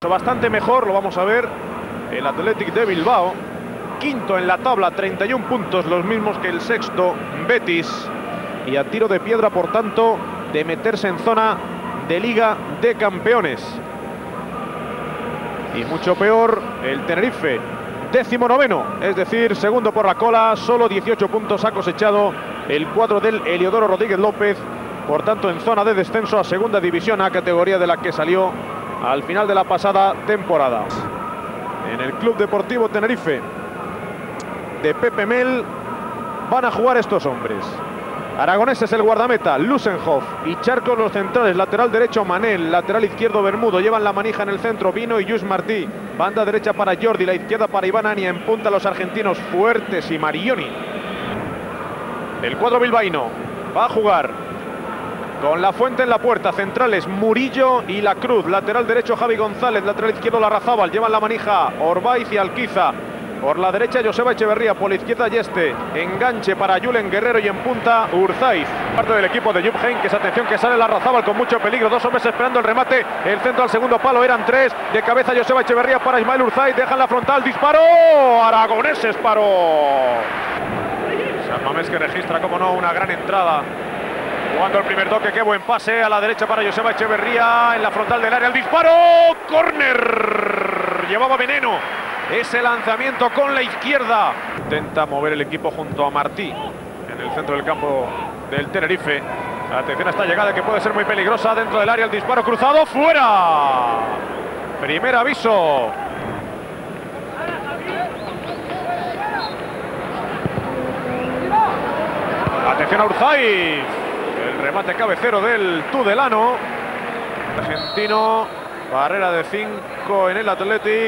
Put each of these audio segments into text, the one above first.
Bastante mejor, lo vamos a ver, el Athletic de Bilbao, quinto en la tabla, 31 puntos, los mismos que el sexto Betis, y a tiro de piedra, por tanto, de meterse en zona de Liga de Campeones. Y mucho peor el Tenerife, 19º, es decir, segundo por la cola, solo 18 puntos ha cosechado el cuadro del Heliodoro Rodríguez López, por tanto en zona de descenso a Segunda División A, categoría de la que salió al final de la pasada temporada. En el Club Deportivo Tenerife de Pepe Mel van a jugar estos hombres. Aragonés es el guardameta, Lusenhoff y Charcos los centrales, lateral derecho Manel, lateral izquierdo Bermudo, llevan la manija en el centro Vino y Lluís Martí, banda derecha para Jordi, la izquierda para Iván Ania, en punta los argentinos Fuertes y Marioni. El cuadro bilbaíno va a jugar con La Fuente en la puerta, centrales Murillo y La Cruz, lateral derecho Javi González, lateral izquierdo Larrazábal, llevan la manija Orbaiz y Alquiza. Por la derecha Joseba Echeverría, por la izquierda Yeste, enganche para Julen Guerrero y en punta Urzaiz. Parte del equipo de Jupp Heynckes, atención que sale Larrazábal con mucho peligro, dos hombres esperando el remate, el centro al segundo palo, eran tres, de cabeza Joseba Echeverría para Ismael Urzaiz, dejan la frontal, disparo, Aragoneses paró. San Mamés que registra, como no, una gran entrada. Jugando el primer toque, qué buen pase a la derecha para Joseba Echeverría, en la frontal del área, el disparo, córner, llevaba veneno. Ese lanzamiento con la izquierda. Intenta mover el equipo junto a Martí en el centro del campo del Tenerife. Atención a esta llegada que puede ser muy peligrosa dentro del área. El disparo cruzado, fuera. Primer aviso. Atención a Urzaiz. El remate cabecero del Tudelano. Argentino. Barrera de 5 en el Athletic.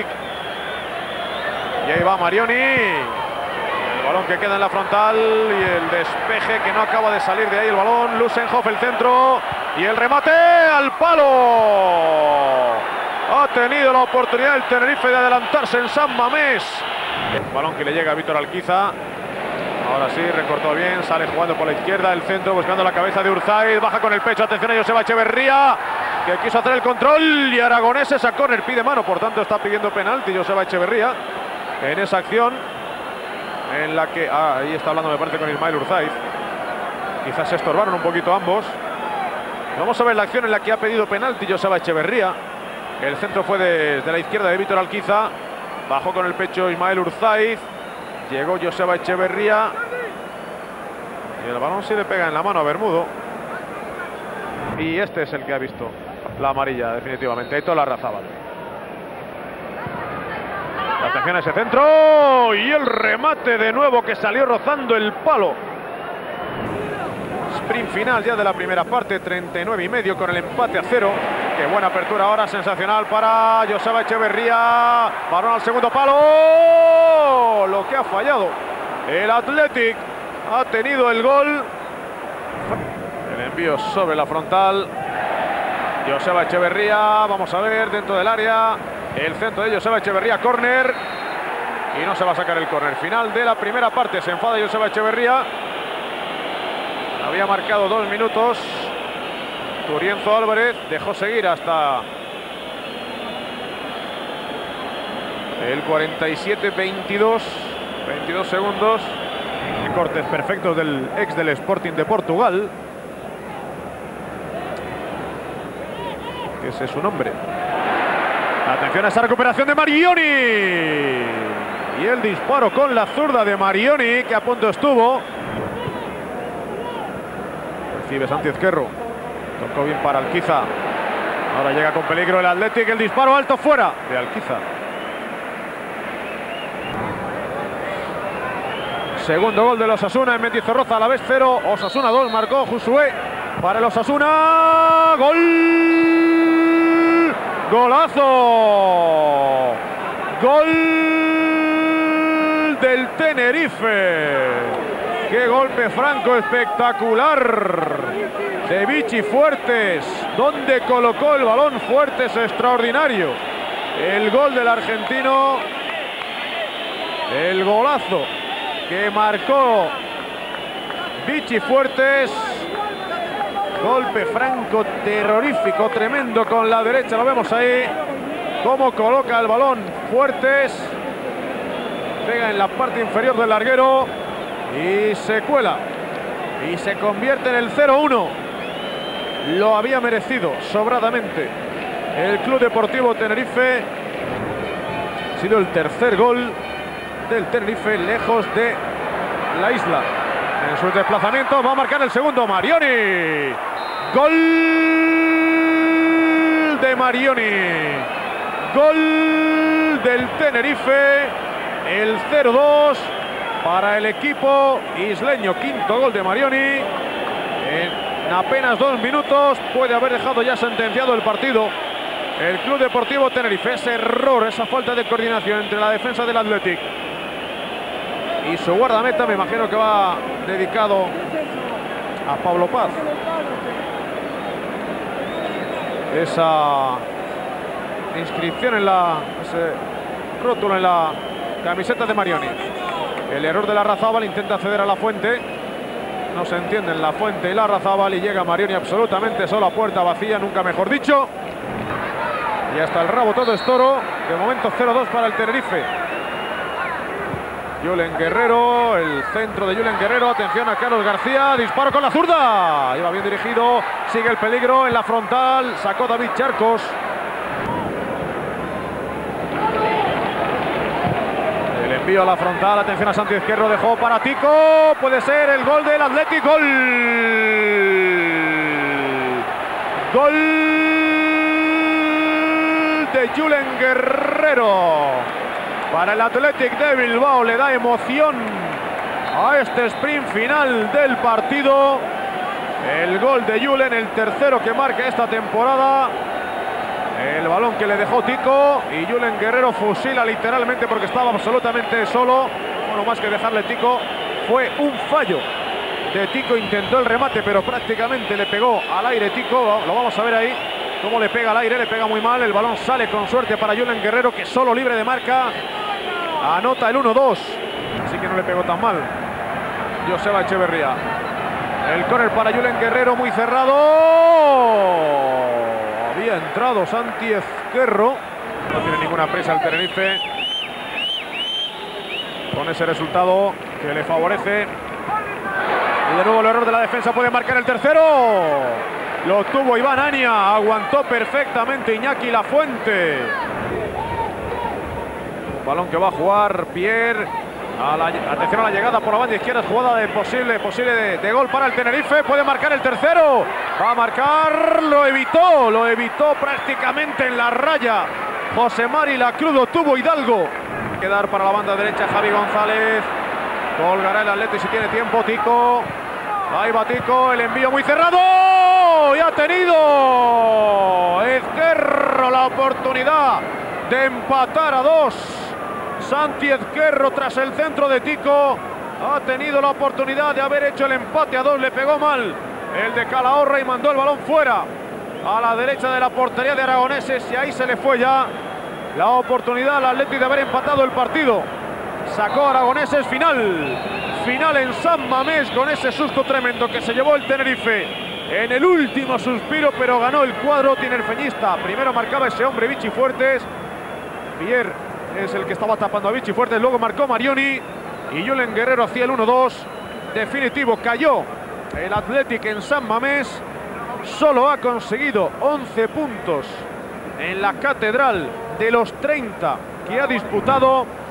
Y ahí va Marioni, el balón que queda en la frontal y el despeje que no acaba de salir de ahí el balón. Lusenhoff el centro y el remate al palo. Ha tenido la oportunidad el Tenerife de adelantarse en San Mamés. El balón que le llega a Víctor Alquiza. Ahora sí, recortó bien, sale jugando por la izquierda, el centro buscando la cabeza de Urzaiz, baja con el pecho, atención a Joseba Echeverría, que quiso hacer el control y Aragoneses a córner, pide mano, por tanto está pidiendo penalti Joseba Echeverría. En esa acción en la que... ahí está hablando me parece con Ismael Urzaiz. Quizás se estorbaron un poquito ambos. Vamos a ver la acción en la que ha pedido penalti Joseba Echeverría. El centro fue desde la izquierda de Víctor Alquiza. Bajó con el pecho Ismael Urzaiz. Llegó Joseba Echeverría. Y el balón sí le pega en la mano a Bermudo. Y este es el que ha visto la amarilla definitivamente. Aitor Larrazábal. Atención a ese centro y el remate de nuevo que salió rozando el palo. Sprint final ya de la primera parte, 39,5 con el empate a 0. Qué buena apertura ahora, sensacional para Joseba Echeverría. Balón al segundo palo. Lo que ha fallado el Athletic, ha tenido el gol. El envío sobre la frontal. Joseba Echeverría, vamos a ver, dentro del área. El centro de Joseba Echeverría, córner. Y no se va a sacar el córner. Final de la primera parte. Se enfada Joseba Echeverría. Había marcado 2 minutos. Turienzo Álvarez dejó seguir hasta el 47-22. 22 segundos. Cortes perfectos del ex del Sporting de Portugal. Ese es su nombre. Atención a esa recuperación de Marioni. Y el disparo con la zurda de Marioni, que a punto estuvo. Recibe Santi Ezquerro. Tocó bien para Alquiza. Ahora llega con peligro el Athletic. El disparo alto fuera de Alquiza. Segundo gol de los Osasuna en Mendizorroza, a la vez 0. Osasuna 2, marcó Josué para el Osasuna. ¡Gol! ¡Golazo! ¡Gol del Tenerife! ¡Qué golpe franco espectacular! De Vichy Fuertes, donde colocó el balón Fuertes, extraordinario. El gol del argentino, el golazo que marcó Vichy Fuertes. Golpe franco, terrorífico, tremendo con la derecha, lo vemos ahí. cómo coloca el balón Fuertes. Pega en la parte inferior del larguero y se cuela. Y se convierte en el 0-1. Lo había merecido sobradamente el Club Deportivo Tenerife. Ha sido el tercer gol del Tenerife lejos de la isla. En sus desplazamientos va a marcar el segundo Marioni. Gol de Marioni. Gol del Tenerife. El 0-2 para el equipo isleño. Quinto gol de Marioni. En apenas 2 minutos puede haber dejado ya sentenciado el partido el Club Deportivo Tenerife. Ese error, esa falta de coordinación entre la defensa del Athletic y su guardameta, me imagino que va dedicado a Pablo Paz. Esa inscripción en ese rótulo en la camiseta de Marioni. El error de Larrazábal, intenta acceder a la fuente. No se entienden la fuente y Larrazábal y llega Marioni absolutamente solo a puerta vacía, nunca mejor dicho. Y hasta el rabo todo es toro. De momento 0-2 para el Tenerife. Julen Guerrero, el centro de Julen Guerrero. Atención a Carlos García. Disparo con la zurda. Iba bien dirigido. Sigue el peligro en la frontal. Sacó David Charcos. El envío a la frontal. Atención a Santi Ezquerro. Dejó para Tico. Puede ser el gol del Athletic. Gol. Gol de Julen Guerrero para el Athletic de Bilbao. Le da emoción a este sprint final del partido. El gol de Julen, el tercero que marca esta temporada. El balón que le dejó Tico y Julen Guerrero fusila literalmente porque estaba absolutamente solo. Bueno, más que dejarle Tico, fue un fallo de Tico. Intentó el remate pero prácticamente le pegó al aire Tico. Lo vamos a ver ahí. Cómo le pega al aire, le pega muy mal. El balón sale con suerte para Julen Guerrero, que solo libre de marca anota el 1-2. Así que no le pegó tan mal Joseba Echeverría. El córner para Julen Guerrero, muy cerrado. Había entrado Santi Ezquerro. No tiene ninguna prisa el Tenerife con ese resultado que le favorece. Y de nuevo el error de la defensa, puede marcar el tercero. Lo tuvo Iván Ania, aguantó perfectamente Iñaki Lafuente. Balón que va a jugar Pierre. Atención a la llegada por la banda izquierda, jugada de posible de gol para el Tenerife. Puede marcar el tercero. Va a marcar, lo evitó prácticamente en la raya. José Mari Lacruz, lo tuvo Hidalgo. Quedar para la banda derecha Javi González. Colgará el Atleti si tiene tiempo. Tico. Ahí va Tico, el envío muy cerrado. Y ha tenido Ezquerro la oportunidad de empatar a 2. Santi Ezquerro, tras el centro de Tico, ha tenido la oportunidad de haber hecho el empate a 2. Le pegó mal el de Calahorra y mandó el balón fuera a la derecha de la portería de Aragoneses. Y ahí se le fue ya la oportunidad al Atleti de haber empatado el partido. Sacó Aragoneses. Final en San Mamés con ese susto tremendo que se llevó el Tenerife en el último suspiro, pero ganó el cuadro tinerfeñista. Primero marcaba ese hombre Vichy Fuertes. Pierre es el que estaba tapando a Vichy Fuertes. Luego marcó Marioni y Julen Guerrero hacía el 1-2 definitivo. Cayó el Athletic en San Mamés. Solo ha conseguido 11 puntos en la Catedral de los 30 que ha disputado.